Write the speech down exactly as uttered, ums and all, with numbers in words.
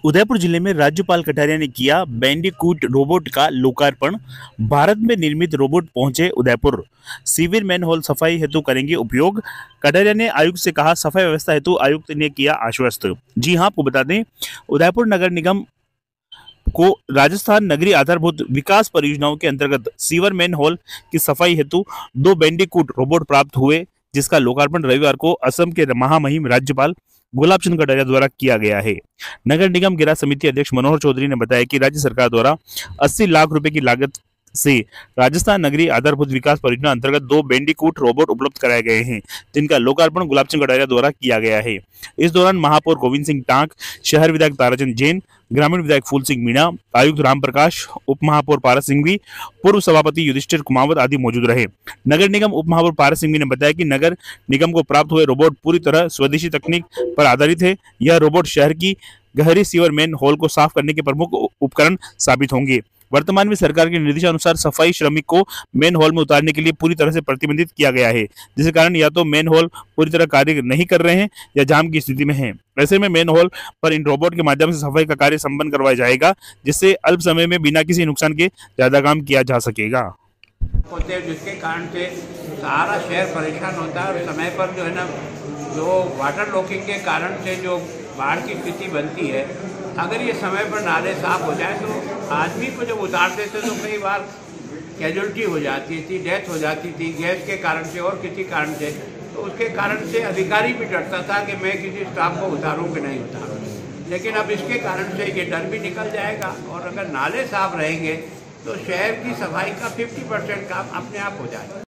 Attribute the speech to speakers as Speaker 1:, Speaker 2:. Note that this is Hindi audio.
Speaker 1: उदयपुर जिले में राज्यपाल कटारिया ने किया बैंडिकूट रोबोट का लोकार्पण। भारत में निर्मित रोबोट पहुंचे उदयपुर, सीवर मैनहोल सफाई हेतु करेंगे उपयोग। कटारिया ने आयुक्त से कहा, सफाई व्यवस्था हेतु आयुक्त ने किया आश्वस्त। जी हां, आपको बता दें, उदयपुर नगर निगम को राजस्थान नगरीय आधारभूत विकास परियोजनाओं के अंतर्गत सीवर मैनहोल की सफाई हेतु दो बैंडिकूट रोबोट प्राप्त हुए, जिसका लोकार्पण रविवार को असम के महामहिम राज्यपाल गुलाब चंद कटारिया द्वारा किया गया है। नगर निगम गिरा समिति अध्यक्ष मनोहर चौधरी ने बताया कि राज्य सरकार द्वारा अस्सी लाख रुपए की लागत से राजस्थान नगरीय आधारभूत विकास परियोजना अंतर्गत दो बैंडिकूट रोबोट उपलब्ध कराए गए हैं, जिनका लोकार्पण गुलाब चंद कटारिया द्वारा किया गया है। इस दौरान महापौर गोविंद सिंह टांक, शहर विधायक ताराचंद जैन, ग्रामीण विधायक फूल सिंह मीणा, आयुक्त राम प्रकाश, उप महापौर पारस सिंघवी, पूर्व सभापति युधिष्ठिर कुमावत आदि मौजूद रहे। नगर निगम उप महापौर पारस सिंघवी ने बताया कि नगर निगम को प्राप्त हुए रोबोट पूरी तरह स्वदेशी तकनीक पर आधारित है। यह रोबोट शहर की गहरी सीवर मेन होल को साफ करने के प्रमुख उपकरण साबित होंगे। वर्तमान में सरकार के निर्देशानुसार सफाई श्रमिक को मेन हॉल में उतारने के लिए पूरी तरह से प्रतिबंधित किया गया है, जिसके कारण या तो मेन हॉल पूरी तरह कार्य नहीं कर रहे हैं या जाम की स्थिति में हैं। ऐसे में मेन हॉल पर इन रोबोट के माध्यम से सफाई का कार्य संपन्न करवाया जाएगा, जिससे अल्प समय में बिना किसी नुकसान के ज्यादा काम किया जा सकेगा।
Speaker 2: होते हैं जिसके कारण से सारा शहर परेशान होता है और समय पर जो है ना, जो वाटर लॉकिंग के कारण से जो बाढ़ की स्थिति बनती है, अगर ये समय पर नाले साफ हो जाए तो आदमी को जब उतार देते तो कई बार कैजुअलिटी हो जाती थी, डेथ हो जाती थी गैस के कारण से और किसी कारण से। तो उसके कारण से अधिकारी भी डरता था कि मैं किसी स्टाफ को उतारूं कि नहीं उतारूं। लेकिन अब इसके कारण से ये डर भी निकल जाएगा और अगर नाले साफ रहेंगे तो शहर की सफाई का पचास परसेंट काम अपने आप हो जाएगा।